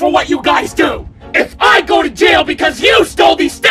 for what you guys do! If I go to jail because you stole these steaks,